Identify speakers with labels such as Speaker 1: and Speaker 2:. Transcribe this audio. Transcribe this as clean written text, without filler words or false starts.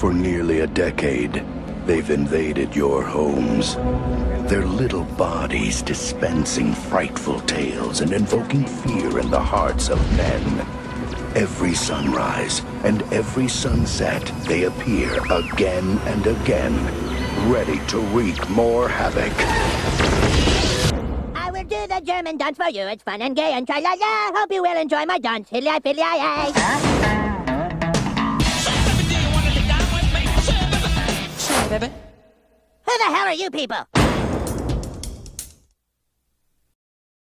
Speaker 1: For nearly a decade, they've invaded your homes. Their little bodies dispensing frightful tales and invoking fear in the hearts of men. Every sunrise and every sunset, they appear again and again, ready to wreak more havoc.
Speaker 2: I will do the German dance for you. It's fun and gay and tra-la-la. Hope you will enjoy my dance. Hiddly-fiddly-ay.
Speaker 3: Sure, baby.
Speaker 2: Who the hell are you people?